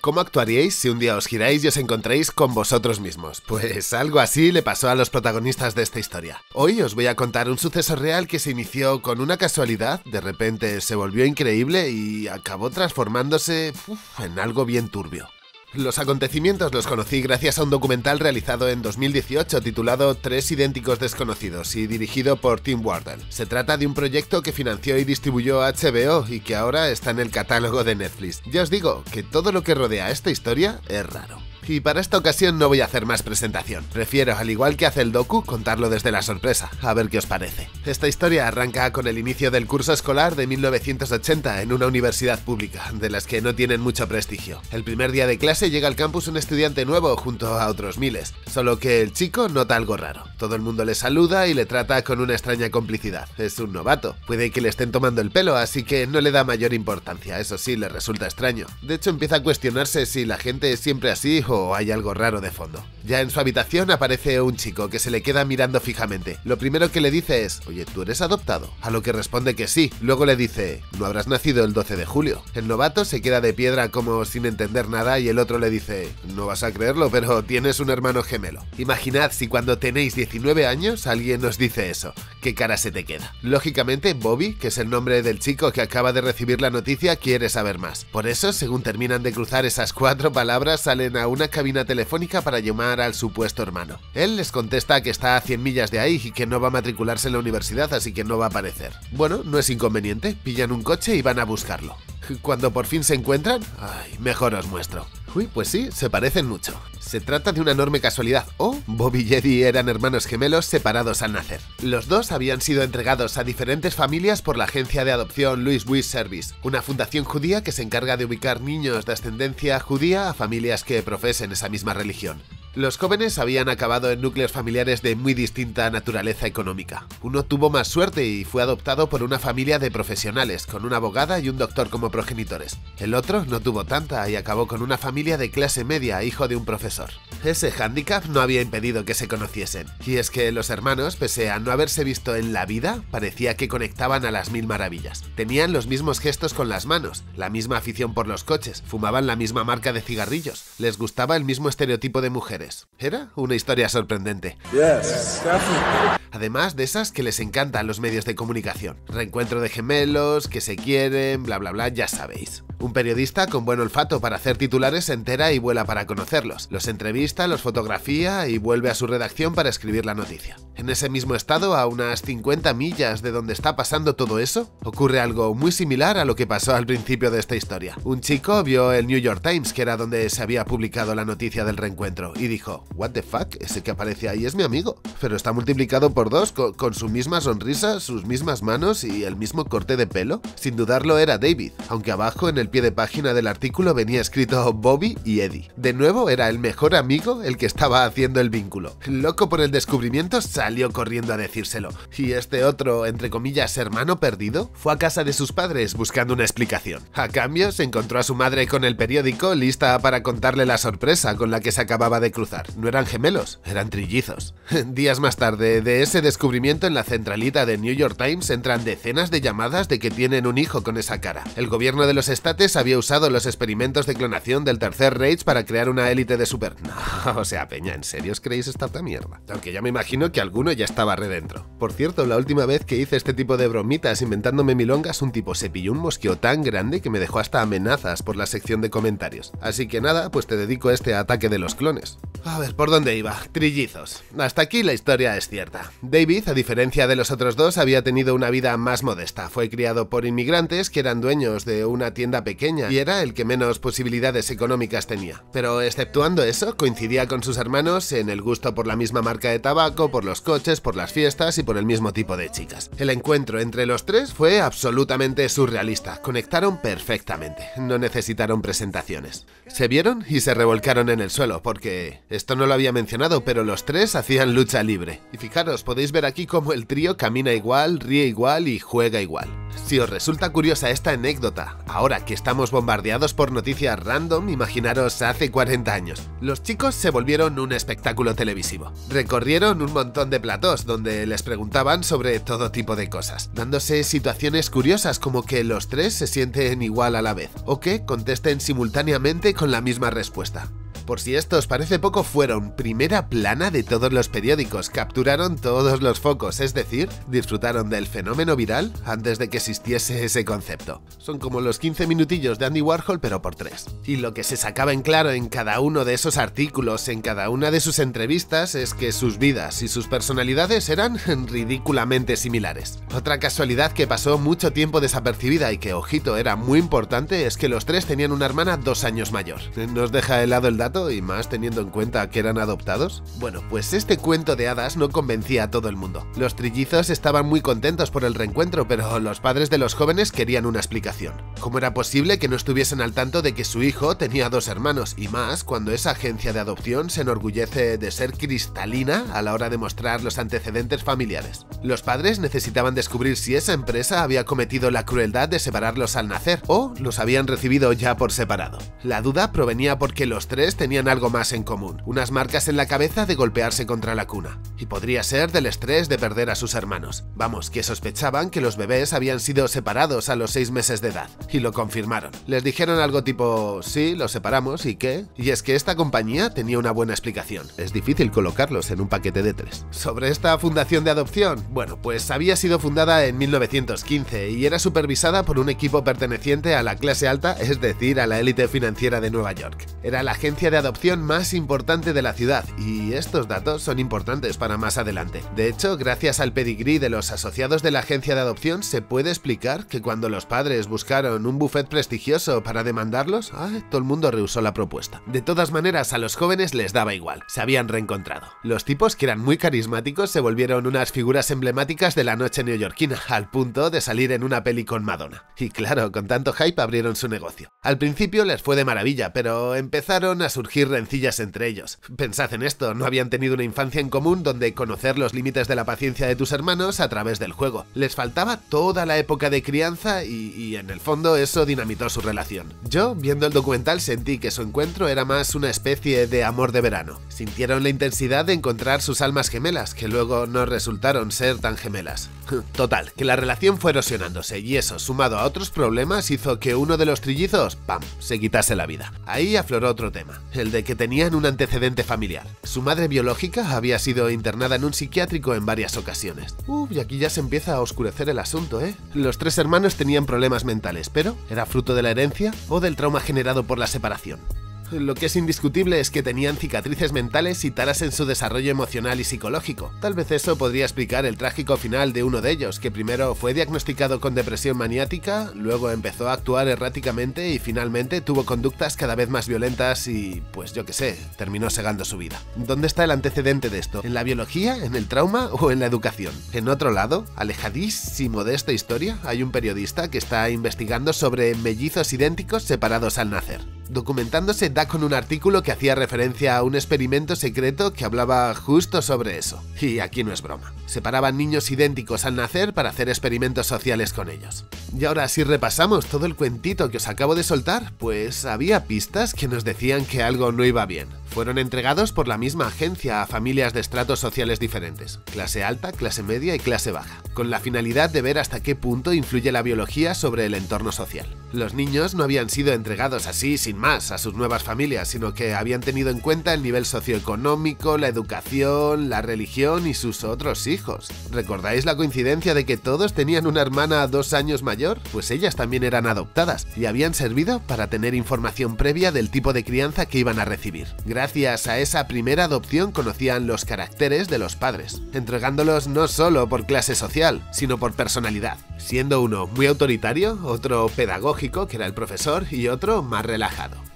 ¿Cómo actuaríais si un día os giráis y os encontréis con vosotros mismos? Pues algo así le pasó a los protagonistas de esta historia. Hoy os voy a contar un suceso real que se inició con una casualidad, de repente se volvió increíble y acabó transformándose en algo bien turbio. Los acontecimientos los conocí gracias a un documental realizado en 2018 titulado Tres idénticos desconocidos y dirigido por Tim Wardell. Se trata de un proyecto que financió y distribuyó HBO y que ahora está en el catálogo de Netflix. Ya os digo que todo lo que rodea a esta historia es raro. Y para esta ocasión no voy a hacer más presentación. Prefiero, al igual que hace el docu, contarlo desde la sorpresa. A ver qué os parece. Esta historia arranca con el inicio del curso escolar de 1980 en una universidad pública, de las que no tienen mucho prestigio. El primer día de clase llega al campus un estudiante nuevo junto a otros miles. Solo que el chico nota algo raro. Todo el mundo le saluda y le trata con una extraña complicidad. Es un novato. Puede que le estén tomando el pelo, así que no le da mayor importancia. Eso sí, le resulta extraño. De hecho, empieza a cuestionarse si la gente es siempre así o hay algo raro de fondo. Ya en su habitación aparece un chico que se le queda mirando fijamente. Lo primero que le dice es: oye, ¿tú eres adoptado? A lo que responde que sí. Luego le dice: ¿no habrás nacido el 12 de julio? El novato se queda de piedra como sin entender nada y el otro le dice: no vas a creerlo, pero tienes un hermano gemelo. Imaginad si cuando tenéis 19 años alguien os dice eso. ¿Qué cara se te queda? Lógicamente, Bobby, que es el nombre del chico que acaba de recibir la noticia, quiere saber más. Por eso, según terminan de cruzar esas 4 palabras, salen a una cabina telefónica para llamar al supuesto hermano. Él les contesta que está a 100 millas de ahí y que no va a matricularse en la universidad, así que no va a aparecer. Bueno, no es inconveniente, pillan un coche y van a buscarlo. Cuando por fin se encuentran, mejor os muestro. Uy, pues sí, se parecen mucho. Se trata de una enorme casualidad, Bobby y Eddie eran hermanos gemelos separados al nacer. Los dos habían sido entregados a diferentes familias por la agencia de adopción Louis Wiss Service, una fundación judía que se encarga de ubicar niños de ascendencia judía a familias que profesen esa misma religión. Los jóvenes habían acabado en núcleos familiares de muy distinta naturaleza económica. Uno tuvo más suerte y fue adoptado por una familia de profesionales, con una abogada y un doctor como progenitores. El otro no tuvo tanta y acabó con una familia de clase media, hijo de un profesor. Ese hándicap no había impedido que se conociesen. Y es que los hermanos, pese a no haberse visto en la vida, parecía que conectaban a las mil maravillas. Tenían los mismos gestos con las manos, la misma afición por los coches, fumaban la misma marca de cigarrillos, les gustaba el mismo estereotipo de mujeres. Era una historia sorprendente. Yes, definitely. Además de esas que les encantan los medios de comunicación. Reencuentro de gemelos, que se quieren, bla bla bla, ya sabéis. Un periodista con buen olfato para hacer titulares se entera y vuela para conocerlos. Los entrevista, los fotografía y vuelve a su redacción para escribir la noticia. En ese mismo estado, a unas 50 millas de donde está pasando todo eso, ocurre algo muy similar a lo que pasó al principio de esta historia. Un chico vio el New York Times, que era donde se había publicado la noticia del reencuentro, y dijo: what the fuck, ese que aparece ahí es mi amigo, pero está multiplicado por 2, con su misma sonrisa, sus mismas manos y el mismo corte de pelo. Sin dudarlo era David, aunque abajo en el pie de página del artículo venía escrito Bobby y Eddie. De nuevo era el mejor amigo el que estaba haciendo el vínculo. Loco por el descubrimiento, salió corriendo a decírselo. Y este otro, entre comillas, hermano perdido, fue a casa de sus padres buscando una explicación. A cambio, se encontró a su madre con el periódico, lista para contarle la sorpresa con la que se acababa de cruzar. No eran gemelos, eran trillizos. Días más tarde de ese descubrimiento, en la centralita de New York Times entran decenas de llamadas de que tienen un hijo con esa cara. El gobierno de los estates había usado los experimentos de clonación del Tercer Reich para crear una élite de super... No, o sea, peña, ¿en serio os creéis esta mierda? Aunque ya me imagino que alguno ya estaba redentro. Por cierto, la última vez que hice este tipo de bromitas inventándome milongas, un tipo se pilló un mosqueo tan grande que me dejó hasta amenazas por la sección de comentarios. Así que nada, pues te dedico a este ataque de los clones. A ver, ¿por dónde iba? Trillizos. Hasta aquí la historia es cierta. David, a diferencia de los otros dos, había tenido una vida más modesta. Fue criado por inmigrantes que eran dueños de una tienda pequeña y era el que menos posibilidades económicas tenía. Pero exceptuando eso, coincidía con sus hermanos en el gusto por la misma marca de tabaco, por los coches, por las fiestas y por el mismo tipo de chicas. El encuentro entre los tres fue absolutamente surrealista. Conectaron perfectamente. No necesitaron presentaciones. Se vieron y se revolcaron en el suelo porque... Esto no lo había mencionado, pero los tres hacían lucha libre. Y fijaros, podéis ver aquí cómo el trío camina igual, ríe igual y juega igual. Si os resulta curiosa esta anécdota, ahora que estamos bombardeados por noticias random, imaginaros hace 40 años. Los chicos se volvieron un espectáculo televisivo. Recorrieron un montón de platós donde les preguntaban sobre todo tipo de cosas, dándose situaciones curiosas como que los tres se sienten igual a la vez, o que contesten simultáneamente con la misma respuesta. Por si esto os parece poco, fueron primera plana de todos los periódicos, capturaron todos los focos, es decir, disfrutaron del fenómeno viral antes de que existiese ese concepto. Son como los 15 minutillos de Andy Warhol, pero por 3. Y lo que se sacaba en claro en cada uno de esos artículos, en cada una de sus entrevistas, es que sus vidas y sus personalidades eran ridículamente similares. Otra casualidad que pasó mucho tiempo desapercibida y que, ojito, era muy importante, es que los tres tenían una hermana 2 años mayor. ¿Nos deja de lado el dato? Y más teniendo en cuenta que eran adoptados? Bueno, pues este cuento de hadas no convencía a todo el mundo. Los trillizos estaban muy contentos por el reencuentro, pero los padres de los jóvenes querían una explicación. ¿Cómo era posible que no estuviesen al tanto de que su hijo tenía 2 hermanos? Y más cuando esa agencia de adopción se enorgullece de ser cristalina a la hora de mostrar los antecedentes familiares. Los padres necesitaban descubrir si esa empresa había cometido la crueldad de separarlos al nacer o los habían recibido ya por separado. La duda provenía porque los tres tenían algo más en común, unas marcas en la cabeza de golpearse contra la cuna. Y podría ser del estrés de perder a sus hermanos. Vamos, que sospechaban que los bebés habían sido separados a los 6 meses de edad. Y lo confirmaron. Les dijeron algo tipo, sí, los separamos, ¿y qué? Y es que esta compañía tenía una buena explicación. Es difícil colocarlos en un paquete de 3. Sobre esta fundación de adopción, bueno, pues había sido fundada en 1915 y era supervisada por un equipo perteneciente a la clase alta, es decir, a la élite financiera de Nueva York. Era la agencia de adopción más importante de la ciudad, y estos datos son importantes para más adelante. De hecho, gracias al pedigrí de los asociados de la agencia de adopción, se puede explicar que cuando los padres buscaron un buffet prestigioso para demandarlos, todo el mundo rehusó la propuesta. De todas maneras, a los jóvenes les daba igual, se habían reencontrado. Los tipos, que eran muy carismáticos, se volvieron unas figuras emblemáticas de la noche neoyorquina, al punto de salir en una peli con Madonna. Y claro, con tanto hype abrieron su negocio. Al principio les fue de maravilla, pero empezaron a surgir rencillas entre ellos. Pensad en esto, no habían tenido una infancia en común donde conocer los límites de la paciencia de tus hermanos a través del juego. Les faltaba toda la época de crianza y en el fondo eso dinamitó su relación. Yo, viendo el documental, sentí que su encuentro era más una especie de amor de verano. Sintieron la intensidad de encontrar sus almas gemelas, que luego no resultaron ser tan gemelas. Total, que la relación fue erosionándose y eso, sumado a otros problemas, hizo que uno de los trillizos, ¡pam!, se quitase la vida. Ahí afloró otro tema, el de que tenían un antecedente familiar. Su madre biológica había sido internada en un psiquiátrico en varias ocasiones. Y aquí ya se empieza a oscurecer el asunto, ¿eh? Los 3 hermanos tenían problemas mentales, pero ¿era fruto de la herencia o del trauma generado por la separación? Lo que es indiscutible es que tenían cicatrices mentales y taras en su desarrollo emocional y psicológico. Tal vez eso podría explicar el trágico final de uno de ellos, que primero fue diagnosticado con depresión maniática, luego empezó a actuar erráticamente y finalmente tuvo conductas cada vez más violentas y, pues yo qué sé, terminó segando su vida. ¿Dónde está el antecedente de esto? ¿En la biología, en el trauma o en la educación? En otro lado, alejadísimo de esta historia, hay un periodista que está investigando sobre mellizos idénticos separados al nacer. Documentándose, da con un artículo que hacía referencia a un experimento secreto que hablaba justo sobre eso. Y aquí no es broma. Separaban niños idénticos al nacer para hacer experimentos sociales con ellos. Y ahora, si repasamos todo el cuentito que os acabo de soltar, pues había pistas que nos decían que algo no iba bien. Fueron entregados por la misma agencia a familias de estratos sociales diferentes, clase alta, clase media y clase baja, con la finalidad de ver hasta qué punto influye la biología sobre el entorno social. Los niños no habían sido entregados así sin más a sus nuevas familias, sino que habían tenido en cuenta el nivel socioeconómico, la educación, la religión y sus otros hijos. ¿Recordáis la coincidencia de que todos tenían una hermana 2 años mayor? Pues ellas también eran adoptadas y habían servido para tener información previa del tipo de crianza que iban a recibir. Gracias a esa primera adopción conocían los caracteres de los padres, entregándolos no solo por clase social, sino por personalidad, siendo uno muy autoritario, otro pedagógico, que era el profesor, y otro más relajado.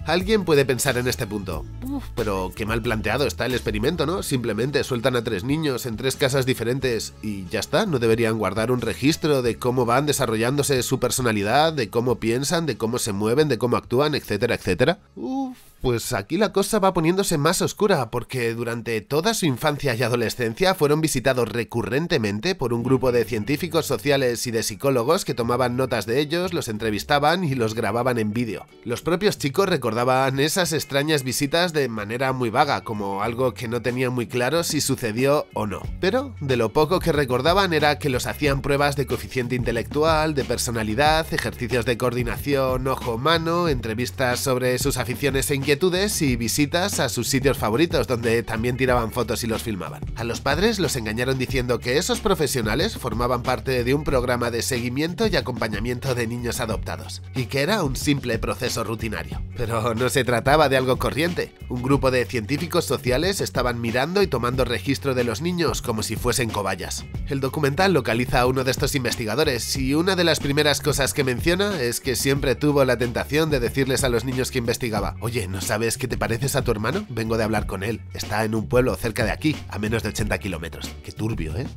Alguien puede pensar en este punto: pero qué mal planteado está el experimento, ¿no? Simplemente sueltan a 3 niños en 3 casas diferentes y ya está. ¿No deberían guardar un registro de cómo van desarrollándose su personalidad, de cómo piensan, de cómo se mueven, de cómo actúan, etcétera, etcétera? Pues aquí la cosa va poniéndose más oscura, porque durante toda su infancia y adolescencia fueron visitados recurrentemente por un grupo de científicos sociales y de psicólogos que tomaban notas de ellos, los entrevistaban y los grababan en vídeo. Los propios chicos recordaban esas extrañas visitas de manera muy vaga, como algo que no tenían muy claro si sucedió o no. Pero de lo poco que recordaban era que los hacían pruebas de coeficiente intelectual, de personalidad, ejercicios de coordinación ojo-mano, entrevistas sobre sus aficiones e inquietudes y visitas a sus sitios favoritos, donde también tiraban fotos y los filmaban. A los padres los engañaron diciendo que esos profesionales formaban parte de un programa de seguimiento y acompañamiento de niños adoptados, y que era un simple proceso rutinario. Pero no se trataba de algo corriente. Un grupo de científicos sociales estaban mirando y tomando registro de los niños como si fuesen cobayas. El documental localiza a uno de estos investigadores y una de las primeras cosas que menciona es que siempre tuvo la tentación de decirles a los niños que investigaba: oye, ¿no sabes que te pareces a tu hermano? Vengo de hablar con él. Está en un pueblo cerca de aquí, a menos de 80 kilómetros. Qué turbio, ¿eh?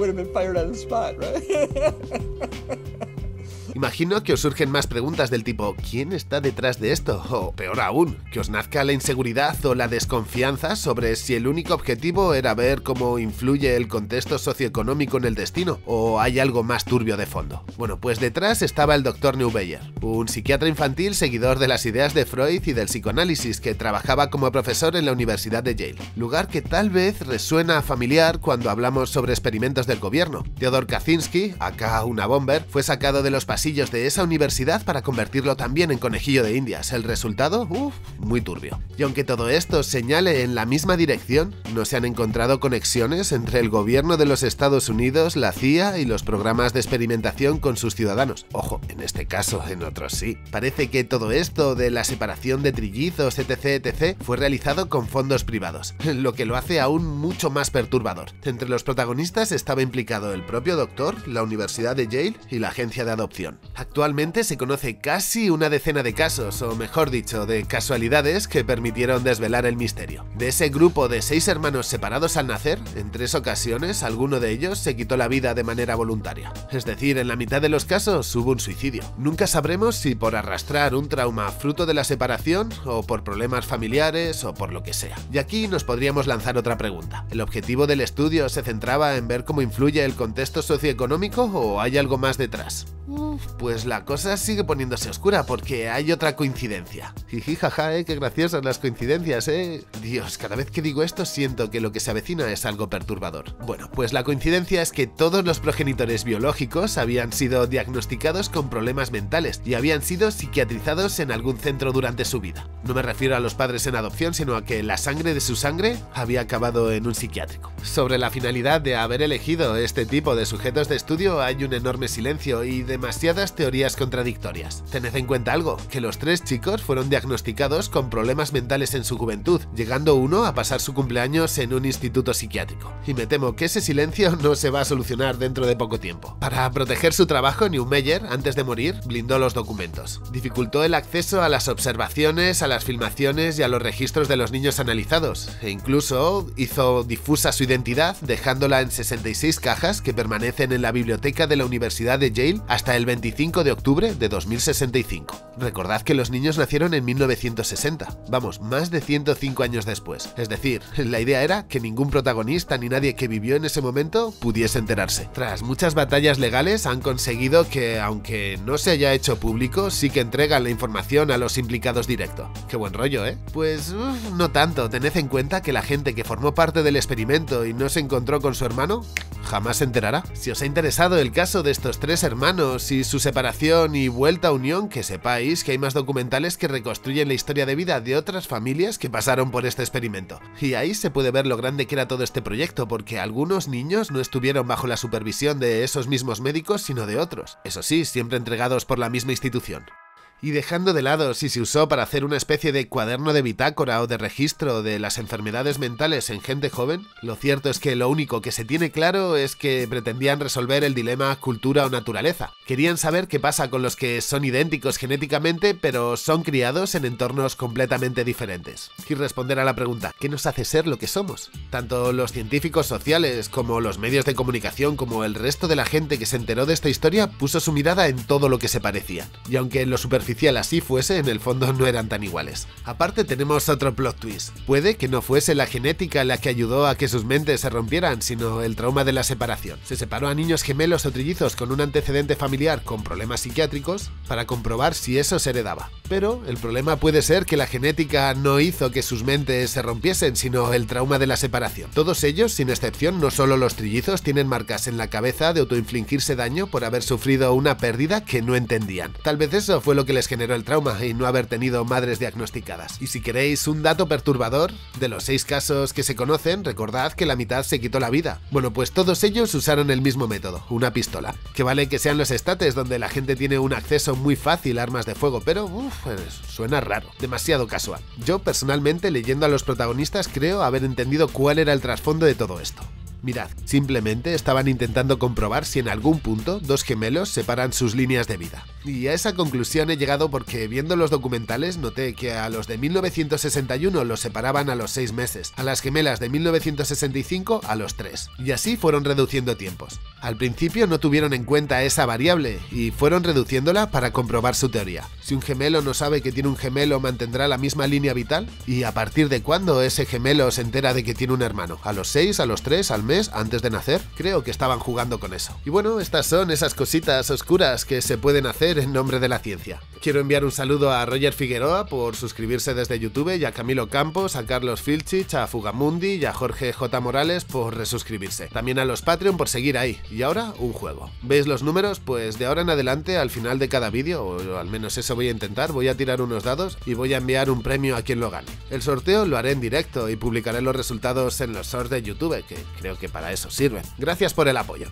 Imagino que os surgen más preguntas del tipo: ¿quién está detrás de esto? O peor aún, que os nazca la inseguridad o la desconfianza sobre si el único objetivo era ver cómo influye el contexto socioeconómico en el destino, o hay algo más turbio de fondo. Bueno, pues detrás estaba el Dr. Neubeyer, un psiquiatra infantil seguidor de las ideas de Freud y del psicoanálisis, que trabajaba como profesor en la Universidad de Yale, lugar que tal vez resuena familiar cuando hablamos sobre experimentos del gobierno. Theodor Kaczynski, acá una bomber, fue sacado de los pasillos de esa universidad para convertirlo también en conejillo de indias. El resultado, muy turbio. Y aunque todo esto señale en la misma dirección, no se han encontrado conexiones entre el gobierno de los Estados Unidos, la CIA y los programas de experimentación con sus ciudadanos. Ojo, en este caso, en otros sí. Parece que todo esto de la separación de trillizos, etc., fue realizado con fondos privados, lo que lo hace aún mucho más perturbador. Entre los protagonistas estaba implicado el propio doctor, la Universidad de Yale y la agencia de adopción. Actualmente se conoce casi una decena de casos, o mejor dicho, de casualidades que permitieron desvelar el misterio. De ese grupo de 6 hermanos separados al nacer, en 3 ocasiones alguno de ellos se quitó la vida de manera voluntaria. Es decir, en la mitad de los casos hubo un suicidio. Nunca sabremos si por arrastrar un trauma fruto de la separación, o por problemas familiares, o por lo que sea. Y aquí nos podríamos lanzar otra pregunta. ¿El objetivo del estudio se centraba en ver cómo influye el contexto socioeconómico, o hay algo más detrás? Pues la cosa sigue poniéndose oscura, porque hay otra coincidencia. Jiji, jaja, qué graciosas las coincidencias, Dios, cada vez que digo esto siento que lo que se avecina es algo perturbador. Bueno, pues la coincidencia es que todos los progenitores biológicos habían sido diagnosticados con problemas mentales y habían sido psiquiatrizados en algún centro durante su vida. No me refiero a los padres en adopción, sino a que la sangre de su sangre había acabado en un psiquiátrico. Sobre la finalidad de haber elegido este tipo de sujetos de estudio hay un enorme silencio y demasiadas teorías contradictorias. Tened en cuenta algo, que los 3 chicos fueron diagnosticados con problemas mentales en su juventud, llegando uno a pasar su cumpleaños en un instituto psiquiátrico. Y me temo que ese silencio no se va a solucionar dentro de poco tiempo. Para proteger su trabajo, Neumeyer, antes de morir, blindó los documentos. Dificultó el acceso a las observaciones, a las filmaciones y a los registros de los niños analizados, e incluso hizo difusa su identidad, dejándola en 66 cajas que permanecen en la biblioteca de la Universidad de Yale hasta el 25 de octubre de 2065. Recordad que los niños nacieron en 1960, vamos, más de 105 años después. Es decir, la idea era que ningún protagonista ni nadie que vivió en ese momento pudiese enterarse. Tras muchas batallas legales han conseguido que, aunque no se haya hecho público, sí que entregan la información a los implicados directo. Qué buen rollo, ¿eh? Pues no tanto. Tened en cuenta que la gente que formó parte del experimento y no se encontró con su hermano jamás se enterará. Si os ha interesado el caso de estos 3 hermanos y su separación y vuelta a unión, que sepáis que hay más documentales que reconstruyen la historia de vida de otras familias que pasaron por este experimento. Y ahí se puede ver lo grande que era todo este proyecto, porque algunos niños no estuvieron bajo la supervisión de esos mismos médicos, sino de otros. Eso sí, siempre entregados por la misma institución. Y dejando de lado si se usó para hacer una especie de cuaderno de bitácora o de registro de las enfermedades mentales en gente joven, lo cierto es que lo único que se tiene claro es que pretendían resolver el dilema cultura o naturaleza. Querían saber qué pasa con los que son idénticos genéticamente pero son criados en entornos completamente diferentes. Y responder a la pregunta, ¿qué nos hace ser lo que somos? Tanto los científicos sociales como los medios de comunicación como el resto de la gente que se enteró de esta historia puso su mirada en todo lo que se parecían. Y aunque en lo superficial así fuese, en el fondo no eran tan iguales. Aparte tenemos otro plot twist. Puede que no fuese la genética la que ayudó a que sus mentes se rompieran, sino el trauma de la separación. Se separó a niños gemelos o trillizos con un antecedente familiar con problemas psiquiátricos para comprobar si eso se heredaba. Pero el problema puede ser que la genética no hizo que sus mentes se rompiesen, sino el trauma de la separación. Todos ellos, sin excepción, no solo los trillizos, tienen marcas en la cabeza de autoinfligirse daño por haber sufrido una pérdida que no entendían. Tal vez eso fue lo que les generó el trauma y no haber tenido madres diagnosticadas. Y si queréis un dato perturbador, de los 6 casos que se conocen, recordad que la mitad se quitó la vida. Bueno, pues todos ellos usaron el mismo método, una pistola. Que vale que sean los estates donde la gente tiene un acceso muy fácil a armas de fuego, pero suena raro, demasiado casual. Yo personalmente, leyendo a los protagonistas, creo haber entendido cuál era el trasfondo de todo esto. Mirad, simplemente estaban intentando comprobar si en algún punto dos gemelos separan sus líneas de vida. Y a esa conclusión he llegado porque viendo los documentales noté que a los de 1961 los separaban a los 6 meses, a las gemelas de 1965 a los 3. Y así fueron reduciendo tiempos. Al principio no tuvieron en cuenta esa variable y fueron reduciéndola para comprobar su teoría. Si un gemelo no sabe que tiene un gemelo, ¿mantendrá la misma línea vital? ¿Y a partir de cuándo ese gemelo se entera de que tiene un hermano? ¿A los 6, a los 3, al mes, antes de nacer? Creo que estaban jugando con eso. Y bueno, estas son esas cositas oscuras que se pueden hacer en nombre de la ciencia. Quiero enviar un saludo a Roger Figueroa por suscribirse desde YouTube, y a Camilo Campos, a Carlos Filchich, a Fugamundi y a Jorge J. Morales por resuscribirse. También a los Patreon por seguir ahí. Y ahora, un juego. ¿Veis los números? Pues de ahora en adelante, al final de cada vídeo, o al menos eso voy a intentar, voy a tirar unos dados y voy a enviar un premio a quien lo gane. El sorteo lo haré en directo y publicaré los resultados en los shorts de YouTube, que creo que para eso sirven. Gracias por el apoyo.